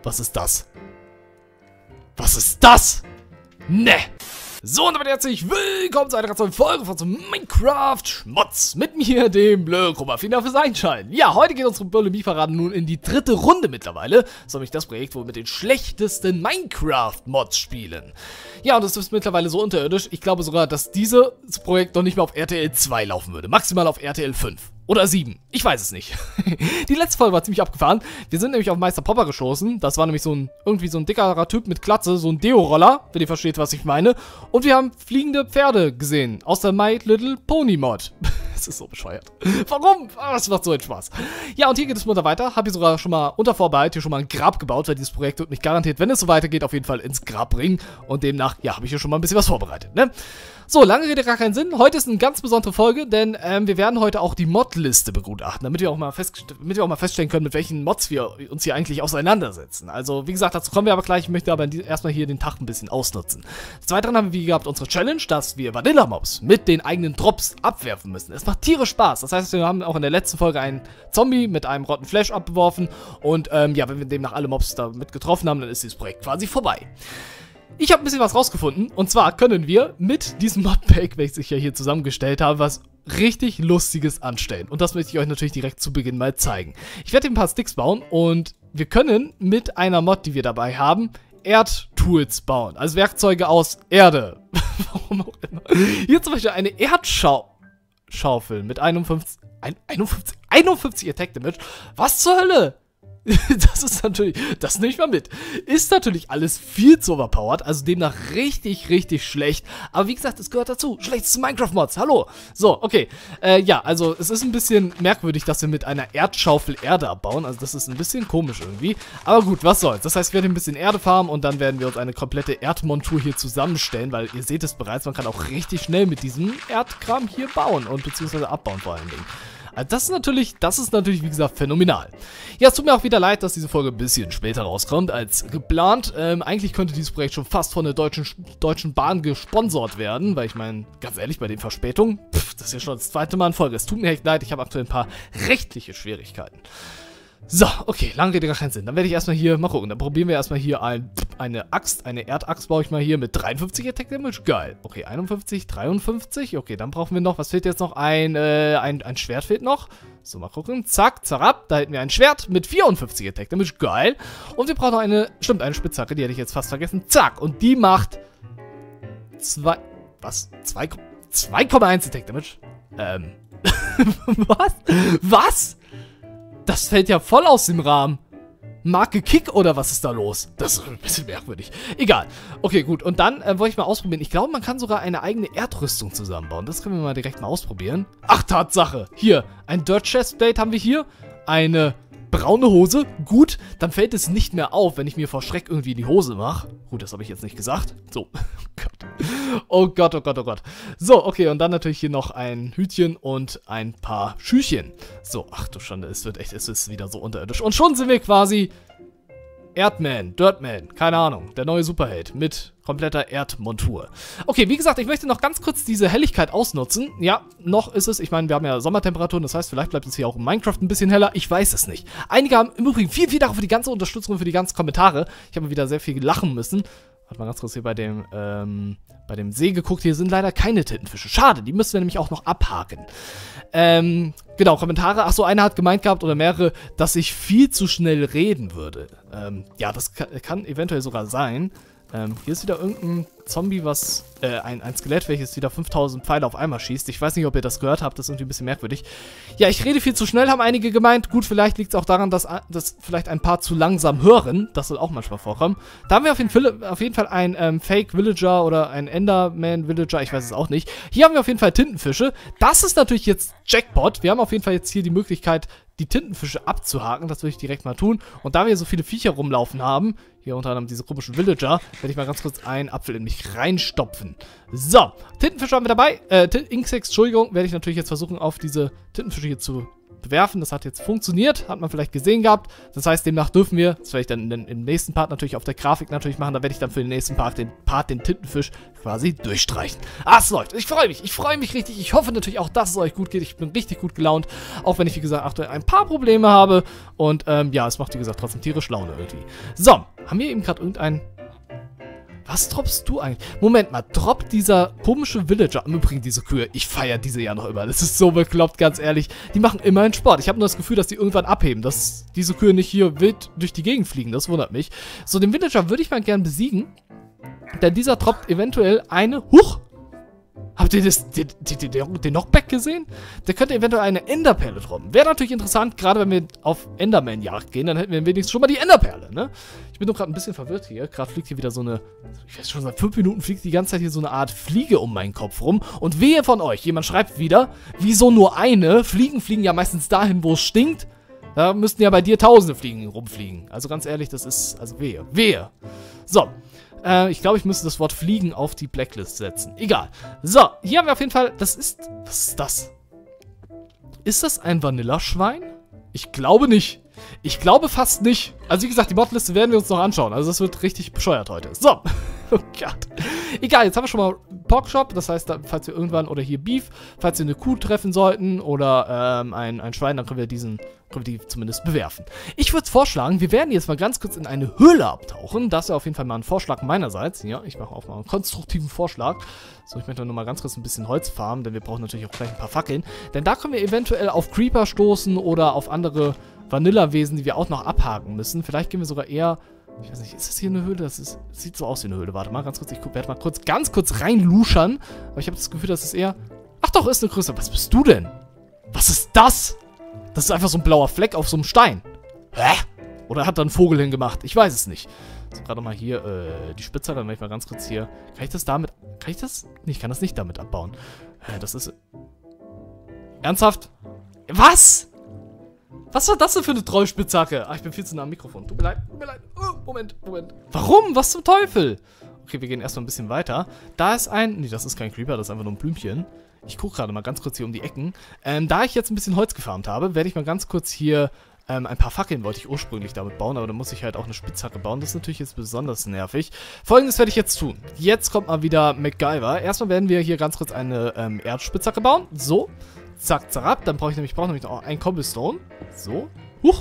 Was ist das? Was ist das? Ne! So, und damit herzlich willkommen zu einer ganz neuen Folge von so Minecraft Schmutz. Mit mir, dem Blöckrummer. Vielen Dank fürs Einschalten. Ja, heute geht unsere Polemie-Verraten nun in die 3. Runde mittlerweile. Das ist nämlich das Projekt, wo wir mit den schlechtesten Minecraft-Mods spielen. Ja, und das ist mittlerweile so unterirdisch. Ich glaube sogar, dass dieses Projekt noch nicht mehr auf RTL 2 laufen würde. Maximal auf RTL 5. Oder 7. Ich weiß es nicht. Die letzte Folge war ziemlich abgefahren. Wir sind nämlich auf Meister Popper gestoßen. Das war nämlich irgendwie so ein dickerer Typ mit Glatze, so ein Deo-Roller, wenn ihr versteht, was ich meine. Und wir haben fliegende Pferde gesehen aus der My Little Pony Mod. Das ist so bescheuert. Warum? Das macht so einen Spaß. Ja, und hier geht es munter weiter. Habe ich sogar schon mal unter Vorbehalt hier schon mal ein Grab gebaut, weil dieses Projekt wird mich garantiert, wenn es so weitergeht, auf jeden Fall ins Grab bringen. Und demnach, ja, habe ich hier schon mal ein bisschen was vorbereitet, ne? So, lange Rede, gar keinen Sinn. Heute ist eine ganz besondere Folge, denn wir werden heute auch die Mod-Liste begutachten, damit wir auch mal feststellen können, mit welchen Mods wir uns hier eigentlich auseinandersetzen. Also, wie gesagt, dazu kommen wir aber gleich. Ich möchte aber erstmal hier den Tag ein bisschen ausnutzen. Des Weiteren haben wir, wie gehabt, unsere Challenge, dass wir Vanilla-Mobs mit den eigenen Drops abwerfen müssen. Es macht tierisch Spaß. Das heißt, wir haben auch in der letzten Folge einen Zombie mit einem rotten Flash abgeworfen. Und ja, wenn wir demnach alle Mobs damit getroffen haben, dann ist dieses Projekt quasi vorbei. Ich habe ein bisschen was rausgefunden, und zwar können wir mit diesem Modpack, welches ich ja hier zusammengestellt habe, was richtig Lustiges anstellen. Und das möchte ich euch natürlich direkt zu Beginn mal zeigen. Ich werde hier ein paar Sticks bauen und wir können mit einer Mod, die wir dabei haben, Erdtools bauen. Also Werkzeuge aus Erde. Warum auch immer. Hier zum Beispiel eine Erdschaufel mit 51 Attack Damage. Was zur Hölle? Das ist natürlich, das nehme ich mal mit. Ist natürlich alles viel zu overpowered, also demnach richtig, richtig schlecht. Aber wie gesagt, es gehört dazu. Schlechteste Minecraft-Mods, hallo. So, okay. Ja, also es ist ein bisschen merkwürdig, dass wir mit einer Erdschaufel Erde abbauen. Also das ist ein bisschen komisch irgendwie. Aber gut, was soll's. Das heißt, wir werden ein bisschen Erde farmen und dann werden wir uns eine komplette Erdmontur hier zusammenstellen, weil ihr seht es bereits, man kann auch richtig schnell mit diesem Erdkram hier bauen und beziehungsweise abbauen vor allen Dingen. Also das ist natürlich, wie gesagt, phänomenal. Ja, es tut mir auch wieder leid, dass diese Folge ein bisschen später rauskommt als geplant. Eigentlich könnte dieses Projekt schon fast von der Deutschen Bahn gesponsert werden, weil ich meine, ganz ehrlich, bei den Verspätungen, das ist ja schon das 2. Mal in Folge. Es tut mir echt leid, ich habe aktuell ein paar rechtliche Schwierigkeiten. So, okay, lange Rede, gar keinen Sinn. Dann werde ich erstmal hier, mal gucken, dann probieren wir erstmal hier eine Axt, eine Erdaxt baue ich mal hier mit 53 Attack Damage. Geil. Okay, 51, 53. Okay, dann brauchen wir noch, was fehlt jetzt noch? Ein Schwert fehlt noch. So, mal gucken. Zack, zarab. Da hätten wir ein Schwert mit 54 Attack Damage. Geil. Und wir brauchen noch eine Spitzhacke, die hätte ich jetzt fast vergessen. Zack. Und die macht 2,1 Attack Damage. Was? Was? Das fällt ja voll aus dem Rahmen. Marke Kick oder was ist da los? Das ist ein bisschen merkwürdig. Egal. Okay, gut. Und dann wollte ich mal ausprobieren. Ich glaube, man kann sogar eine eigene Erdrüstung zusammenbauen. Das können wir mal direkt mal ausprobieren. Ach, Tatsache. Hier, ein Dirt Chestplate haben wir hier. Eine braune Hose. Gut, dann fällt es nicht mehr auf, wenn ich mir vor Schreck irgendwie in die Hose mache. Gut, das habe ich jetzt nicht gesagt. So. Oh Gott, oh Gott, oh Gott. So, okay, und dann natürlich hier noch ein Hütchen und ein paar Schüchchen. So, ach du Schande, es ist wieder so unterirdisch. Und schon sind wir quasi Erdman, Dirtman, keine Ahnung, der neue Superheld mit kompletter Erdmontur. Okay, wie gesagt, ich möchte noch ganz kurz diese Helligkeit ausnutzen. Ja, noch ist es, ich meine, wir haben ja Sommertemperaturen, das heißt, vielleicht bleibt es hier auch in Minecraft ein bisschen heller, ich weiß es nicht. Einige haben im Übrigen vielen Dank für die ganze Unterstützung und für die ganzen Kommentare. Ich habe wieder sehr viel lachen müssen. Warte mal ganz kurz hier bei dem See geguckt. Hier sind leider keine Tintenfische. Schade, die müssen wir nämlich auch noch abhaken. Genau, Kommentare. Achso, einer hat gemeint gehabt, oder mehrere, dass ich viel zu schnell reden würde. Ja, das kann eventuell sogar sein. Hier ist wieder irgendein Zombie, ein Skelett, welches wieder 5000 Pfeile auf einmal schießt. Ich weiß nicht, ob ihr das gehört habt, das ist irgendwie ein bisschen merkwürdig. Ja, ich rede viel zu schnell, haben einige gemeint. Gut, vielleicht liegt es auch daran, dass vielleicht ein paar zu langsam hören. Das soll auch manchmal vorkommen. Da haben wir auf jeden Fall einen Fake Villager oder einen Enderman Villager, ich weiß es auch nicht. Hier haben wir auf jeden Fall Tintenfische. Das ist natürlich jetzt Jackpot. Wir haben auf jeden Fall jetzt hier die Möglichkeit, die Tintenfische abzuhaken. Das würde ich direkt mal tun. Und da wir so viele Viecher rumlaufen haben, hier unter anderem diese komischen Villager, werde ich mal ganz kurz einen Apfel in mich reinstopfen. So, Tintenfische haben wir dabei. Insects, Entschuldigung, werde ich natürlich jetzt versuchen, auf diese Tintenfische hier zu bewerfen. Das hat jetzt funktioniert, hat man vielleicht gesehen gehabt. Das heißt, demnach dürfen wir, das werde ich dann im nächsten Part natürlich auf der Grafik natürlich machen, da werde ich dann für den nächsten Part den Tintenfisch quasi durchstreichen. Ah, es läuft. Ich freue mich richtig. Ich hoffe natürlich auch, dass es euch gut geht. Ich bin richtig gut gelaunt, auch wenn ich, wie gesagt, aktuell ein paar Probleme habe. Und ja, es macht, wie gesagt, trotzdem tierisch Laune irgendwie. So, haben wir eben gerade irgendein... Was droppst du eigentlich? Moment mal, droppt dieser komische Villager... Im Übrigen, diese Kühe, ich feiere diese ja noch immer. Das ist so bekloppt, ganz ehrlich. Die machen immerhin Sport. Ich habe nur das Gefühl, dass die irgendwann abheben, dass diese Kühe nicht hier wild durch die Gegend fliegen. Das wundert mich. So, den Villager würde ich mal gern besiegen. Denn dieser droppt eventuell eine... Huch! Habt ihr den Knockback gesehen? Der könnte eventuell eine Enderperle droppen. Wäre natürlich interessant, gerade wenn wir auf Enderman-Jagd gehen, dann hätten wir wenigstens schon mal die Enderperle, ne? Ich bin nur gerade ein bisschen verwirrt hier. Gerade fliegt hier wieder so eine... Ich weiß schon, seit 5 Minuten fliegt die ganze Zeit hier so eine Art Fliege um meinen Kopf rum. Und wehe von euch, jemand schreibt wieder, wieso nur eine? Fliegen fliegen ja meistens dahin, wo es stinkt. Da müssten ja bei dir tausende Fliegen rumfliegen. Also ganz ehrlich, das ist... Also wehe. Wehe. So. Ich glaube, ich müsste das Wort Fliegen auf die Blacklist setzen. Egal. So, hier haben wir auf jeden Fall... Das ist... Was ist das? Ist das ein Vanillaschwein? Ich glaube nicht. Ich glaube fast nicht. Also wie gesagt, die Modliste werden wir uns noch anschauen. Also das wird richtig bescheuert heute. So. Oh Gott. Egal, jetzt haben wir schon mal Porkchop. Das heißt, falls wir irgendwann... Oder hier Beef. Falls wir eine Kuh treffen sollten oder ein Schwein, dann können wir die zumindest bewerfen. Ich würde vorschlagen, wir werden jetzt mal ganz kurz in eine Höhle abtauchen. Das wäre auf jeden Fall mal ein Vorschlag meinerseits. Ja, ich mache auch mal einen konstruktiven Vorschlag. So, ich möchte nur mal ganz kurz ein bisschen Holz farmen, denn wir brauchen natürlich auch gleich ein paar Fackeln. Denn da können wir eventuell auf Creeper stoßen oder auf andere Vanilla-Wesen, die wir auch noch abhaken müssen. Vielleicht gehen wir sogar eher... Ich weiß nicht, ist das hier eine Höhle? Das sieht so aus wie eine Höhle. Warte mal, ganz kurz. Ich werde mal ganz kurz reinluschern. Aber ich habe das Gefühl, das ist eher... Ach doch, ist eine größere. Was bist du denn? Was ist das? Das ist einfach so ein blauer Fleck auf so einem Stein. Hä? Oder hat da ein Vogel hingemacht? Ich weiß es nicht. So, gerade mal hier die Spitze. Dann werde ich mal ganz kurz hier... Kann ich das damit... Kann ich das? Nee, ich kann das nicht damit abbauen. Das ist... Ernsthaft? Was? Was war das denn für eine Trollspitzhacke? Ah, ich bin viel zu nah am Mikrofon. Tut mir leid, tut mir leid. Oh, Moment. Warum? Was zum Teufel? Okay, wir gehen erstmal ein bisschen weiter. Da ist ein... Nee, das ist kein Creeper, das ist einfach nur ein Blümchen. Ich gucke gerade mal ganz kurz hier um die Ecken. Da ich jetzt ein bisschen Holz gefarmt habe, werde ich mal ganz kurz hier... ein paar Fackeln wollte ich ursprünglich damit bauen, aber dann muss ich halt auch eine Spitzhacke bauen. Das ist natürlich jetzt besonders nervig. Folgendes werde ich jetzt tun. Jetzt kommt mal wieder MacGyver. Erstmal werden wir hier ganz kurz eine Erdspitzhacke bauen. So. Zack, zack. Dann brauche ich nämlich auch ein Cobblestone. So. Huch.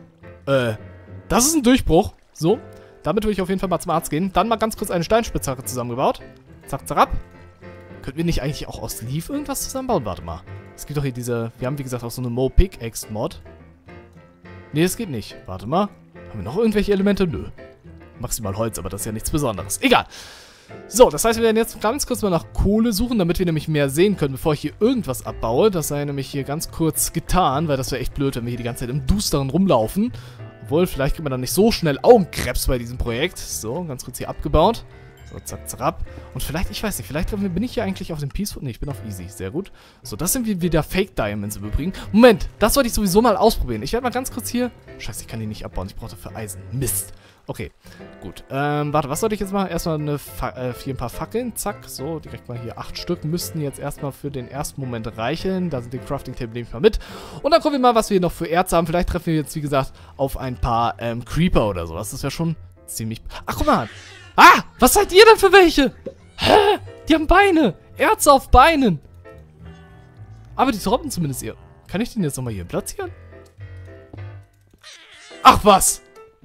Das ist ein Durchbruch. So. Damit würde ich auf jeden Fall mal zum Arzt gehen. Dann mal ganz kurz eine Steinspitzhacke zusammengebaut. Zack, zack. Könnten wir nicht eigentlich auch aus Leaf irgendwas zusammenbauen? Warte mal. Es gibt doch hier diese... Wir haben, wie gesagt, auch so eine Mo-Pickaxe-Mod. Nee, das geht nicht. Warte mal. Haben wir noch irgendwelche Elemente? Nö. Maximal Holz, aber das ist ja nichts Besonderes. Egal. So, das heißt, wir werden jetzt ganz kurz mal nach Kohle suchen, damit wir nämlich mehr sehen können, bevor ich hier irgendwas abbaue. Das sei nämlich hier ganz kurz getan, weil das wäre echt blöd, wenn wir hier die ganze Zeit im Dusteren rumlaufen. Obwohl, vielleicht kriegt man dann nicht so schnell Augenkrebs bei diesem Projekt. So, ganz kurz hier abgebaut. So, zack, zack, ab. Und vielleicht, ich weiß nicht, vielleicht bin ich hier eigentlich auf dem Peaceful. Ne, ich bin auf Easy. Sehr gut. So, das sind wieder Fake Diamonds im Übrigen. Moment, das wollte ich sowieso mal ausprobieren. Ich werde mal ganz kurz hier... Scheiße, ich kann die nicht abbauen. Ich brauche dafür Eisen. Mist. Okay, gut. Warte, was sollte ich jetzt machen? Erstmal hier ein paar Fackeln. Zack, so, direkt mal hier 8 Stück. Müssten jetzt erstmal für den ersten Moment reichen. Da sind die Crafting Table, nehme ich mal mit. Und dann gucken wir mal, was wir hier noch für Erz haben. Vielleicht treffen wir jetzt, wie gesagt, auf ein paar Creeper oder sowas. Das wäre schon ziemlich... Ach, guck mal. Ah, was seid ihr denn für welche? Hä? Die haben Beine. Erze auf Beinen. Aber die droppen zumindest ihr. Kann ich den jetzt nochmal hier platzieren? Ach, was?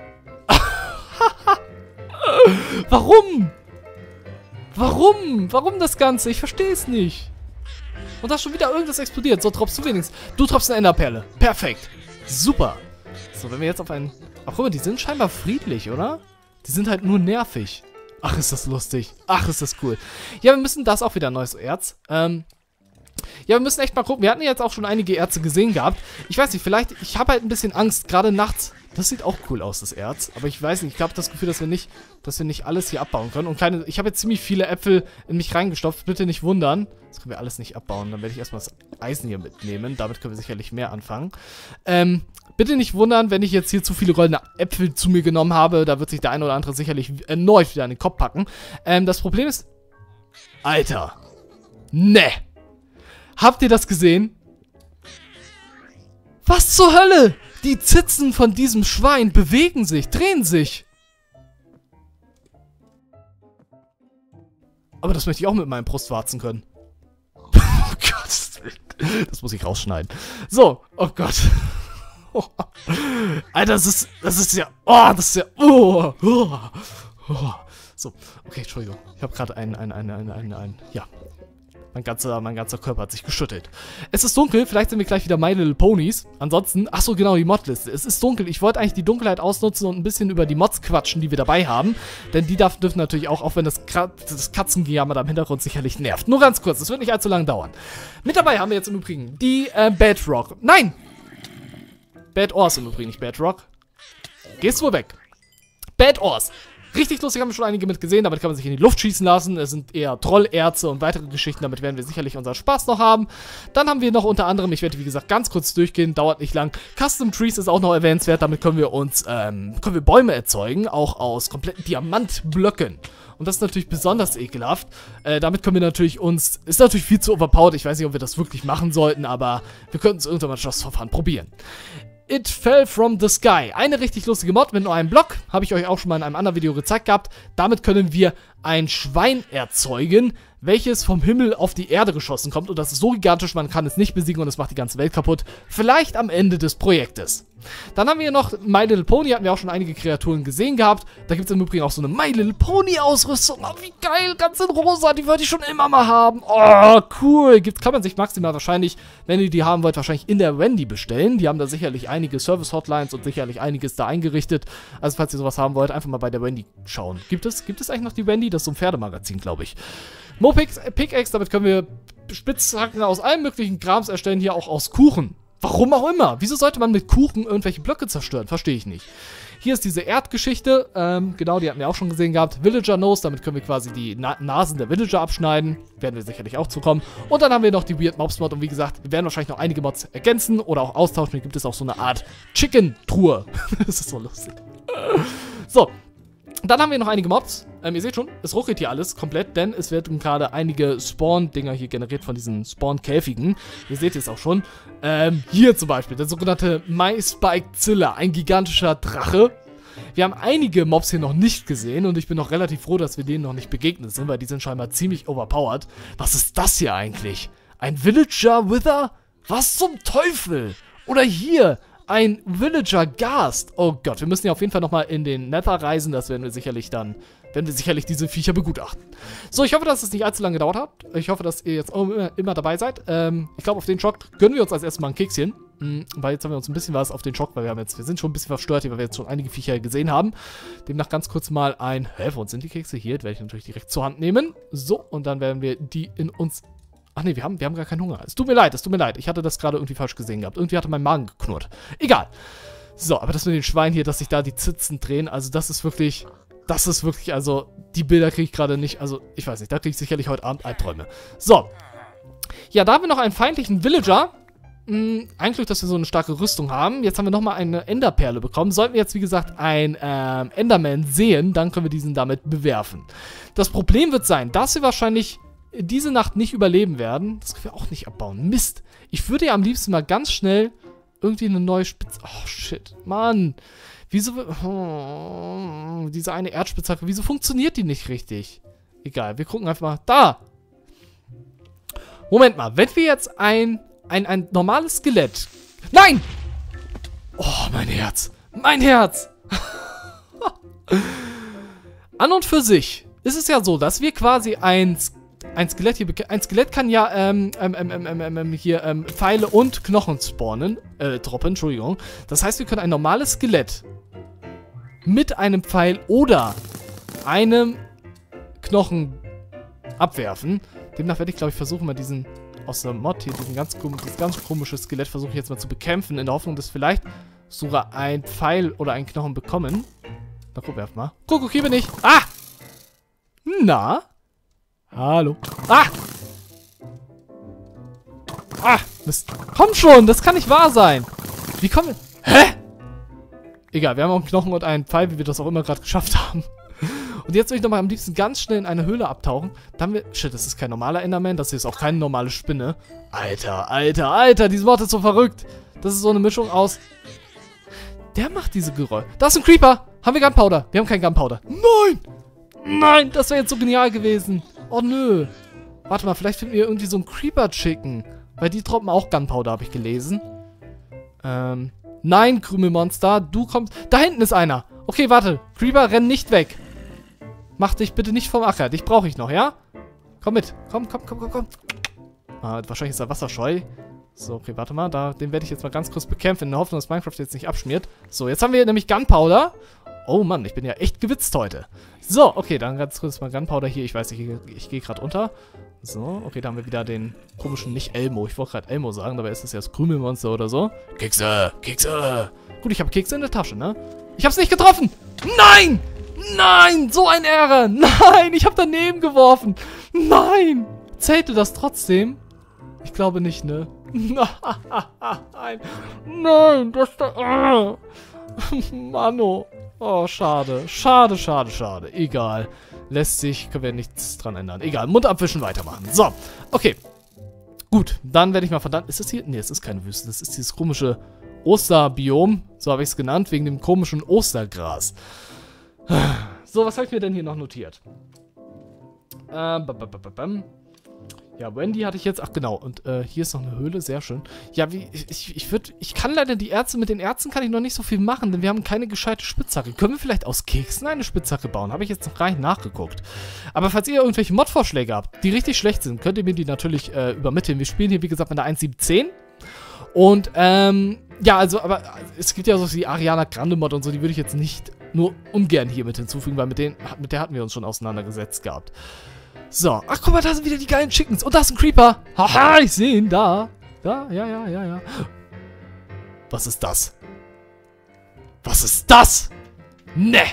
Warum? Warum das Ganze? Ich verstehe es nicht. Und da ist schon wieder irgendwas explodiert. So, droppst du wenigstens. Du droppst eine Enderperle. Perfekt. Super. So, wenn wir jetzt auf einen... Ach, guck mal, die sind scheinbar friedlich, oder? Die sind halt nur nervig. Ach, ist das lustig. Ach, ist das cool. Ja, wir müssen das auch wieder neues Erz. Ja, wir müssen echt mal gucken. Wir hatten ja jetzt auch schon einige Erze gesehen gehabt. Ich weiß nicht, vielleicht... Ich habe halt ein bisschen Angst, gerade nachts. Das sieht auch cool aus, das Erz. Aber ich weiß nicht, ich habe das Gefühl, dass wir nicht alles hier abbauen können. Und ich habe jetzt ziemlich viele Äpfel in mich reingestopft. Bitte nicht wundern. Das können wir alles nicht abbauen. Dann werde ich erstmal das Eisen hier mitnehmen. Damit können wir sicherlich mehr anfangen. Bitte nicht wundern, wenn ich jetzt hier zu viele goldene Äpfel zu mir genommen habe. Da wird sich der eine oder andere sicherlich erneut wieder an den Kopf packen. Das Problem ist... Alter. Ne. Habt ihr das gesehen? Was zur Hölle? Die Zitzen von diesem Schwein bewegen sich, drehen sich. Aber das möchte ich auch mit meinem Brustwarzen können. Oh Gott, das muss ich rausschneiden. So, oh Gott. Oh. Alter, das ist ja, oh, das ist ja, oh. So, okay, Entschuldigung. Ich habe gerade ja. Mein ganzer Körper hat sich geschüttelt. Es ist dunkel, vielleicht sind wir gleich wieder My Little Ponies. Ansonsten, achso, genau, die Modliste. Es ist dunkel. Ich wollte eigentlich die Dunkelheit ausnutzen und ein bisschen über die Mods quatschen, die wir dabei haben. Denn die dürfen natürlich auch wenn das Katzengejammer da im Hintergrund sicherlich nervt. Nur ganz kurz, das wird nicht allzu lange dauern. Mit dabei haben wir jetzt im Übrigen die Bedrock. Nein! Bad Ors im Übrigen, nicht Bedrock. Gehst du weg. Bad Ors. Richtig lustig, haben wir schon einige mit gesehen. Damit kann man sich in die Luft schießen lassen. Es sind eher Trollerze und weitere Geschichten. Damit werden wir sicherlich unseren Spaß noch haben. Dann haben wir noch unter anderem, ich werde wie gesagt ganz kurz durchgehen, dauert nicht lang. Custom Trees ist auch noch erwähnenswert. Damit können wir Bäume erzeugen, auch aus kompletten Diamantblöcken. Und das ist natürlich besonders ekelhaft. Damit können wir natürlich ist natürlich viel zu overpowered. Ich weiß nicht, ob wir das wirklich machen sollten, aber wir könnten es irgendwann mal das Verfahren probieren. It Fell From The Sky. Eine richtig lustige Mod mit nur einem Block. Habe ich euch auch schon mal in einem anderen Video gezeigt gehabt. Damit können wir ein Schwein erzeugen, welches vom Himmel auf die Erde geschossen kommt. Und das ist so gigantisch, man kann es nicht besiegen und es macht die ganze Welt kaputt. Vielleicht am Ende des Projektes. Dann haben wir noch My Little Pony, hatten wir auch schon einige Kreaturen gesehen gehabt. Da gibt es im Übrigen auch so eine My Little Pony Ausrüstung. Oh, wie geil, ganz in rosa, die wollte ich schon immer mal haben. Oh, cool. Kann man sich maximal wahrscheinlich, wenn ihr die haben wollt, wahrscheinlich in der Wendy bestellen. Die haben da sicherlich einige Service-Hotlines und sicherlich einiges da eingerichtet. Also falls ihr sowas haben wollt, einfach mal bei der Wendy schauen. Gibt es eigentlich noch die Wendy? Das ist so ein Pferdemagazin, glaube ich. Pickaxe, damit können wir Spitzhacken aus allem möglichen Krams erstellen, hier auch aus Kuchen. Warum auch immer. Wieso sollte man mit Kuchen irgendwelche Blöcke zerstören? Verstehe ich nicht. Hier ist diese Erdgeschichte. Genau, die hatten wir auch schon gesehen gehabt. Villager Nose, damit können wir quasi die Nasen der Villager abschneiden. Werden wir sicherlich auch zukommen. Und dann haben wir noch die Weird Mobs Mod. Und wie gesagt, wir werden wahrscheinlich noch einige Mods ergänzen oder auch austauschen. Hier gibt es auch so eine Art Chicken-Truhe. Das ist so lustig. So. Dann haben wir noch einige Mobs. Ihr seht schon, es ruckelt hier alles komplett, denn es werden gerade einige Spawn-Dinger hier generiert von diesen Spawn-Käfigen. Ihr seht es auch schon. Hier zum Beispiel, der sogenannte MySpikeZilla, ein gigantischer Drache. Wir haben einige Mobs hier noch nicht gesehen und ich bin noch relativ froh, dass wir denen noch nicht begegnet sind, weil die sind scheinbar ziemlich overpowered. Was ist das hier eigentlich? Ein Villager Wither? Was zum Teufel? Oder hier... ein Villager Ghast. Oh Gott, wir müssen ja auf jeden Fall nochmal in den Nether reisen. Das werden wir sicherlich diese Viecher begutachten. So, ich hoffe, dass es nicht allzu lange gedauert hat. Ich hoffe, dass ihr jetzt immer dabei seid. Ich glaube, auf den Schock gönnen wir uns als erstes mal ein Kekschen. Weil jetzt haben wir uns ein bisschen was auf den Schock, weil wir sind schon ein bisschen verstört, weil wir jetzt schon einige Viecher gesehen haben. Demnach ganz kurz mal wo uns sind die Kekse? Hier, werde ich natürlich direkt zur Hand nehmen. So, und dann werden wir die in uns... Ach nee, wir haben gar keinen Hunger. Es tut mir leid. Ich hatte das gerade irgendwie falsch gesehen gehabt. Irgendwie hatte mein Magen geknurrt. Egal. So, aber das mit den Schweinen hier, dass sich da die Zitzen drehen, also das ist wirklich, also, die Bilder kriege ich gerade nicht, also, ich weiß nicht, da kriege ich sicherlich heute Abend Albträume. So. Ja, da haben wir noch einen feindlichen Villager. Ein Glück, dass wir so eine starke Rüstung haben. Jetzt haben wir nochmal eine Enderperle bekommen. Sollten wir jetzt, wie gesagt, einen Enderman sehen, dann können wir diesen damit bewerfen. Das Problem wird sein, dass wir wahrscheinlich... diese Nacht nicht überleben werden. Das können wir auch nicht abbauen. Mist. Ich würde ja am liebsten mal ganz schnell irgendwie eine neue Spitze... Oh, shit. Mann. Wieso... Oh, diese eine Erdspitzhacke. Wieso funktioniert die nicht richtig? Egal. Wir gucken einfach mal. Da! Moment mal. Wenn wir jetzt ein normales Skelett... Nein! Oh, mein Herz. Mein Herz! An und für sich ist es ja so, dass wir quasi ein Skelett hier... Ein Skelett kann ja, Pfeile und Knochen spawnen. Droppen, Entschuldigung. Das heißt, wir können ein normales Skelett mit einem Pfeil oder einem Knochen abwerfen. Demnach werde ich, glaube ich, versuchen, mal diesen... aus der Mod hier, dieses ganz komische Skelett versuche ich jetzt mal zu bekämpfen, in der Hoffnung, dass vielleicht sogar ein Pfeil oder ein Knochen bekommen. Na, guck, werf mal. Guck, hier bin ich. Ah! Na? Hallo. Ah! Ah! Mist. Komm schon, das kann nicht wahr sein. Wie kommen wir... Hä? Egal, wir haben auch einen Knochen und einen Pfeil, wie wir das auch immer gerade geschafft haben. Und jetzt will ich nochmal am liebsten ganz schnell in eine Höhle abtauchen. Dann haben wir... Shit, das ist kein normaler Enderman. Das hier ist auch keine normale Spinne. Alter, Alter, Alter. Diese Mod ist so verrückt. Das ist so eine Mischung aus... Der macht diese Geräusche. Da ist ein Creeper. Haben wir Gunpowder? Wir haben kein Gunpowder. Nein! Nein, das wäre jetzt so genial gewesen. Oh, nö. Warte mal, vielleicht finden wir irgendwie so einen Creeper-Chicken. Weil die droppen auch Gunpowder, habe ich gelesen. Nein, Krümelmonster, du kommst... Da hinten ist einer. Okay, warte. Creeper, renn nicht weg. Mach dich bitte nicht vom Acker. Dich brauche ich noch, ja? Komm mit. Komm. Ah, wahrscheinlich ist er wasserscheu. So, okay, warte mal. Den werde ich jetzt mal ganz kurz bekämpfen, in der Hoffnung, dass Minecraft jetzt nicht abschmiert. So, jetzt haben wir nämlich Gunpowder. Oh Mann, ich bin ja echt gewitzt heute. So, okay, dann ganz kurz mal Gunpowder hier. Ich weiß, ich gehe gerade unter. So, okay, da haben wir wieder den komischen, nicht Elmo. Ich wollte gerade Elmo sagen, dabei ist das ja das Krümelmonster oder so. Kekse. Gut, ich habe Kekse in der Tasche, ne? Ich habe es nicht getroffen. Nein! Nein! So ein Ehre! Nein! Ich habe daneben geworfen! Nein! Zählte das trotzdem? Ich glaube nicht, ne? Nein! Nein! Das da... Mano! Oh, schade. Schade. Egal. Können wir nichts dran ändern. Egal, Mund abwischen, weitermachen. So, okay. Gut, dann werde ich mal verdammt... Ist das hier? Ne, es ist keine Wüste. Das ist dieses komische Osterbiom. So habe ich es genannt, wegen dem komischen Ostergras. So, was habe ich mir denn hier noch notiert? Ja, Wendy hatte ich jetzt... Ach, genau. Und hier ist noch eine Höhle. Sehr schön. Ja, ich kann leider die Erze... Mit den Erzen kann ich noch nicht so viel machen, denn wir haben keine gescheite Spitzhacke. Können wir vielleicht aus Keksen eine Spitzhacke bauen? Habe ich jetzt noch gar nicht nachgeguckt. Aber falls ihr irgendwelche Mod-Vorschläge habt, die richtig schlecht sind, könnt ihr mir die natürlich übermitteln. Wir spielen hier, wie gesagt, mit der 1.17. Und, ja, also, aber es gibt ja so die Ariana Grande Mod und so, die würde ich jetzt nicht nur ungern hier mit hinzufügen, weil mit der hatten wir uns schon auseinandergesetzt gehabt. So, ach guck mal, da sind wieder die geilen Chickens. Und da ist ein Creeper. Haha, ich sehe ihn, da. Da, ja. Was ist das? Was ist das? Ne.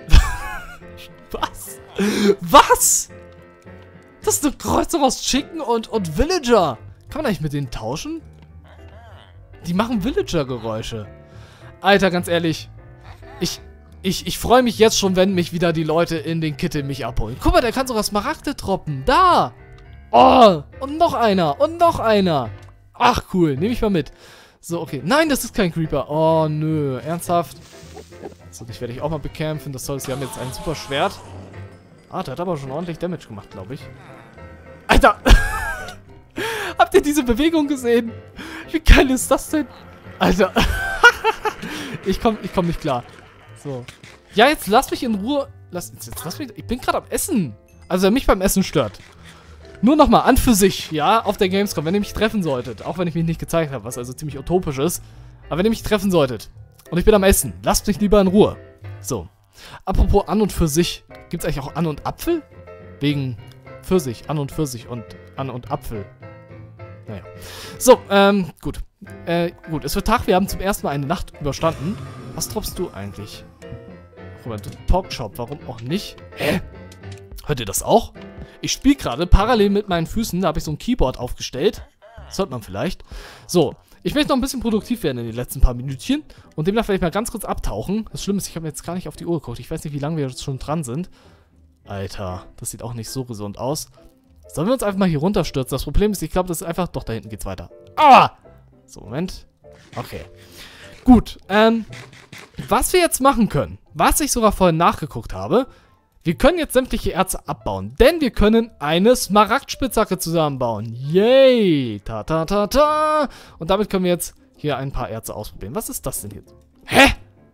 Was? Was? Das ist eine Kreuzung aus Chicken und Villager. Kann man eigentlich mit denen tauschen? Die machen Villager-Geräusche. Alter, ganz ehrlich. Ich freue mich jetzt schon, wenn mich wieder die Leute in den Kittel mich abholen. Guck mal, der kann sogar Smaragde droppen. Da. Oh, und noch einer. Ach, cool. Nehme ich mal mit. So, okay. Nein, das ist kein Creeper. Oh, nö. Ernsthaft? So, dich werde ich auch mal bekämpfen. Das soll es. Wir haben jetzt ein super Schwert. Ah, der hat aber schon ordentlich Damage gemacht, glaube ich. Alter. Habt ihr diese Bewegung gesehen? Wie geil ist das denn? Alter. Ich komm nicht klar. So. Ja, jetzt lass mich in Ruhe. Lass mich. Ich bin gerade am Essen. Also, wer mich beim Essen stört. Nur nochmal, an für sich, ja, auf der Gamescom, wenn ihr mich treffen solltet. Auch wenn ich mich nicht gezeigt habe, was also ziemlich utopisch ist. Aber wenn ihr mich treffen solltet und ich bin am Essen, lasst mich lieber in Ruhe. So. Apropos an und für sich. Gibt es eigentlich auch An und Apfel? Wegen Pfirsich, An und Pfirsich und An und Apfel. Naja. So, gut. Gut, es wird Tag, wir haben zum ersten Mal eine Nacht überstanden. Was droppst du eigentlich? Moment, Talkshop, warum auch nicht? Hä? Hört ihr das auch? Ich spiele gerade parallel mit meinen Füßen, da habe ich so ein Keyboard aufgestellt. Das hört man vielleicht. So, ich möchte noch ein bisschen produktiv werden in den letzten paar Minütchen. Und demnach werde ich mal ganz kurz abtauchen. Das Schlimme ist, ich habe jetzt gar nicht auf die Uhr geguckt. Ich weiß nicht, wie lange wir jetzt schon dran sind. Alter, das sieht auch nicht so gesund aus. Sollen wir uns einfach mal hier runterstürzen? Das Problem ist, ich glaube, das ist einfach... Doch, da hinten geht's weiter. Ah! So, Moment. Okay. Gut, was wir jetzt machen können, was ich sogar vorhin nachgeguckt habe, wir können jetzt sämtliche Erze abbauen, denn wir können eine Smaragdspitzhacke zusammenbauen. Yay! Ta. Und damit können wir jetzt hier ein paar Erze ausprobieren. Was ist das denn hier? Hä?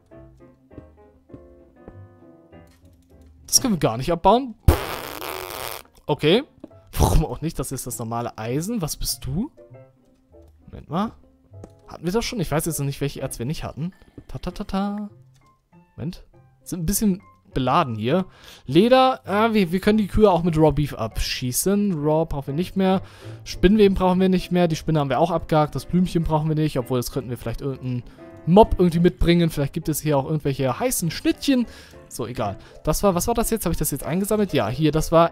Das können wir gar nicht abbauen. Okay. Warum auch nicht? Das ist das normale Eisen. Was bist du? Moment mal. Hatten wir das schon? Ich weiß jetzt noch nicht, welche Erz wir nicht hatten. Ta. Moment. Sind ein bisschen beladen hier. Leder. Wir können die Kühe auch mit Raw Beef abschießen. Raw brauchen wir nicht mehr. Spinnweben brauchen wir nicht mehr. Die Spinne haben wir auch abgehakt. Das Blümchen brauchen wir nicht. Obwohl, das könnten wir vielleicht irgendeinen Mob irgendwie mitbringen. Vielleicht gibt es hier auch irgendwelche heißen Schnittchen. So, egal. Das war, was war das jetzt? Habe ich das jetzt eingesammelt? Ja, hier, das war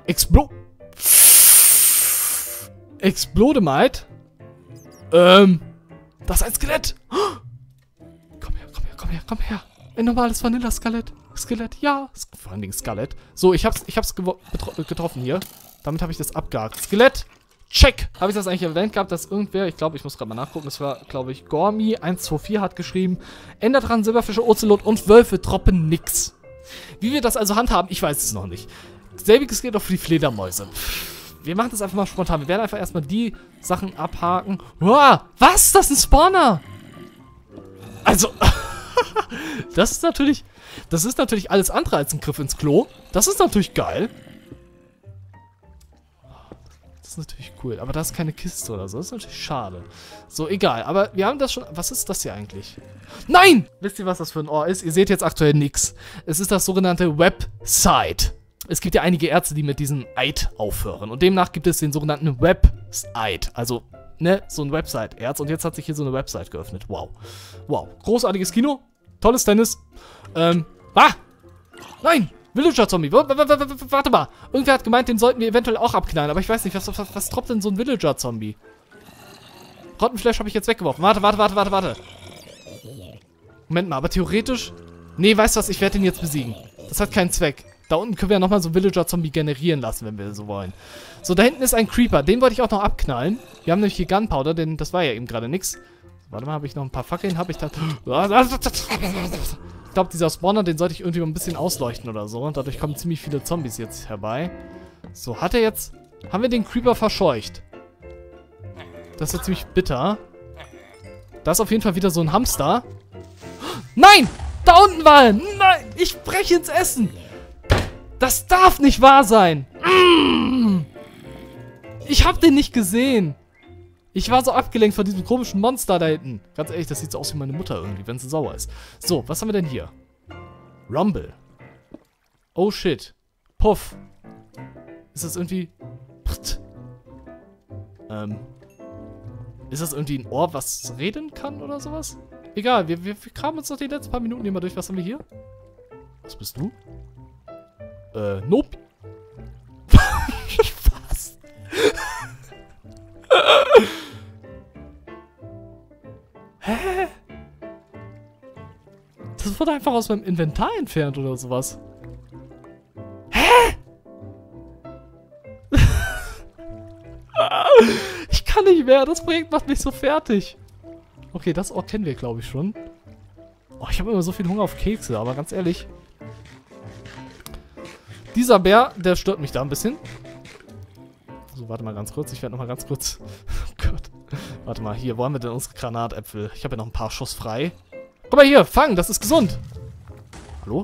Explodemite. Das ist ein Skelett. Komm her. Ein normales Vanilla-Skelett. Ja. Vor allen Dingen Skelett. So, ich hab's getroffen hier. Damit habe ich das abgehakt. Skelett. Check! Habe ich das eigentlich erwähnt gehabt, dass irgendwer, ich glaube, ich muss gerade mal nachgucken, es war, glaube ich, Gormi124 hat geschrieben, Enderdrachen, Silberfische, Ozelot und Wölfe droppen nix. Wie wir das also handhaben, ich weiß es noch nicht. Selbiges gilt auch für die Fledermäuse. Wir machen das einfach mal spontan. Wir werden einfach erstmal die Sachen abhaken. Uah, was? Das ist ein Spawner! Also, das ist natürlich alles andere als ein Griff ins Klo. Das ist natürlich geil. Das ist natürlich cool. Aber da ist keine Kiste oder so. Das ist natürlich schade. So, egal. Aber wir haben das schon... Was ist das hier eigentlich? Nein! Wisst ihr, was das für ein Ohr ist? Ihr seht jetzt aktuell nichts. Es ist das sogenannte Website. Es gibt ja einige Ärzte, die mit diesem Eid aufhören. Und demnach gibt es den sogenannten Website. Also, ne, so ein Website-Erz. Und jetzt hat sich hier so eine Website geöffnet. Wow. Wow. Großartiges Kino. Tolles Tennis. Nein! Villager-Zombie. Warte mal. Irgendwer hat gemeint, den sollten wir eventuell auch abknallen. Aber ich weiß nicht, was droppt denn so ein Villager-Zombie? Rottenflash habe ich jetzt weggeworfen. Warte. Moment mal, aber theoretisch... Nee, weißt du was? Ich werde den jetzt besiegen. Das hat keinen Zweck. Da unten können wir ja nochmal so einen Villager-Zombie generieren lassen, wenn wir so wollen. So, da hinten ist ein Creeper. Den wollte ich auch noch abknallen. Wir haben nämlich hier Gunpowder, denn das war ja eben gerade nix. Warte mal, habe ich noch ein paar Fackeln? Habe ich da... Ich glaube, dieser Spawner, den sollte ich irgendwie ein bisschen ausleuchten oder so. Und dadurch kommen ziemlich viele Zombies jetzt herbei. So, hat er jetzt... Haben wir den Creeper verscheucht? Das ist ja ziemlich bitter. Da ist auf jeden Fall wieder so ein Hamster. Nein! Da unten war er! Nein! Ich breche ins Essen! Das darf nicht wahr sein! Ich hab den nicht gesehen! Ich war so abgelenkt von diesem komischen Monster da hinten. Ganz ehrlich, das sieht so aus wie meine Mutter irgendwie, wenn sie sauer ist. So, was haben wir denn hier? Rumble. Oh shit. Puff. Ist das irgendwie... Ist das irgendwie ein Ohr, was reden kann oder sowas? Egal, wir kramen uns noch die letzten paar Minuten hier mal durch. Was haben wir hier? Was bist du? Nope. Was? Hä? Das wurde einfach aus meinem Inventar entfernt oder sowas. Hä? Ich kann nicht mehr. Das Projekt macht mich so fertig. Okay, das Ort kennen wir, glaube ich, schon. Oh, ich habe immer so viel Hunger auf Kekse, aber ganz ehrlich. Dieser Bär, der stört mich da ein bisschen. So, warte mal ganz kurz. Ich werde noch mal ganz kurz... Oh Gott. Warte mal, hier, wo haben wir denn unsere Granatäpfel? Ich habe ja noch ein paar Schuss frei. Guck mal hier, fang, das ist gesund. Hallo?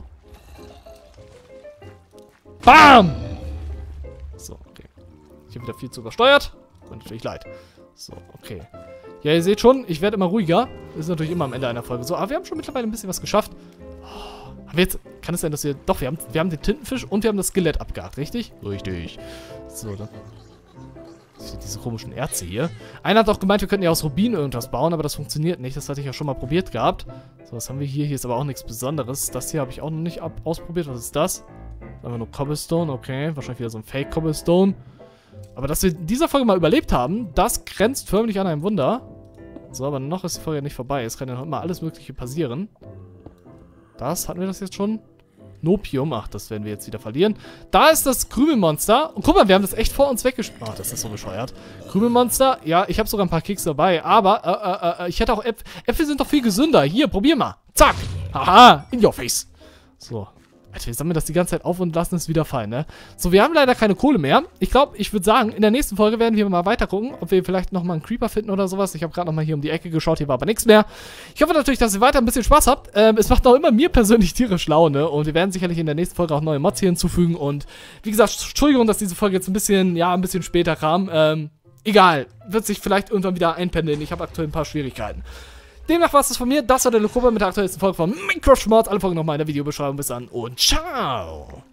Bam! So, okay. Ich habe wieder viel zu übersteuert. Tut natürlich leid. So, okay. Ja, ihr seht schon, ich werde immer ruhiger. Das ist natürlich immer am Ende einer Folge so. Aber wir haben schon mittlerweile ein bisschen was geschafft. Oh, haben wir jetzt... Kann es sein, dass wir... Doch, wir haben den Tintenfisch und wir haben das Skelett abgehakt, richtig? Richtig. So, dann... Diese komischen Erze hier. Einer hat auch gemeint, wir könnten ja aus Rubin irgendwas bauen, aber das funktioniert nicht. Das hatte ich ja schon mal probiert gehabt. So, was haben wir hier? Hier ist aber auch nichts Besonderes. Das hier habe ich auch noch nicht ausprobiert. Was ist das? Einfach nur Cobblestone, okay. Wahrscheinlich wieder so ein Fake-Cobblestone. Aber dass wir in dieser Folge mal überlebt haben, das grenzt förmlich an ein Wunder. So, aber noch ist die Folge nicht vorbei. Es kann ja noch immer alles Mögliche passieren. Hatten wir das jetzt schon? Nopium. Ach, das werden wir jetzt wieder verlieren. Da ist das Krümelmonster. Und guck mal, wir haben das echt vor uns weggespielt. Oh, das ist so bescheuert. Krümelmonster. Ja, ich habe sogar ein paar Kekse dabei. Aber, ich hätte auch Äpfel. Äpfel sind doch viel gesünder. Hier, probier mal. Zack. Haha, in your face. So. Alter, wir sammeln das die ganze Zeit auf und lassen es wieder fallen, ne? So, wir haben leider keine Kohle mehr. Ich glaube, ich würde sagen, in der nächsten Folge werden wir mal weiter gucken, ob wir vielleicht nochmal einen Creeper finden oder sowas. Ich habe gerade nochmal hier um die Ecke geschaut, hier war aber nichts mehr. Ich hoffe natürlich, dass ihr weiter ein bisschen Spaß habt. Es macht auch immer mir persönlich tierisch Laune und wir werden sicherlich in der nächsten Folge auch neue Mods hier hinzufügen. Und wie gesagt, Entschuldigung, dass diese Folge jetzt ein bisschen später kam. Egal, wird sich vielleicht irgendwann wieder einpendeln. Ich habe aktuell ein paar Schwierigkeiten. Demnach war es das von mir. Das war der Lekoba mit der aktuellsten Folge von Minecraft Schmorz. Alle Folgen nochmal in der Videobeschreibung. Bis dann und ciao!